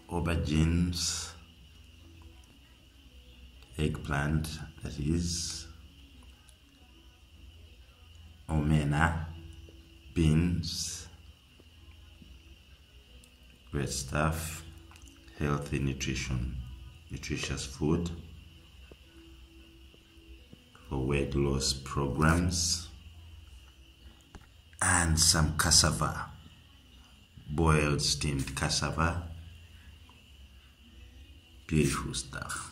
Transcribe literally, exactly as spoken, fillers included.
aubergines, eggplant, that is, omena, beans. Great stuff. Healthy nutrition, nutritious food for weight loss programs. And some cassava, boiled steamed cassava. Beautiful stuff.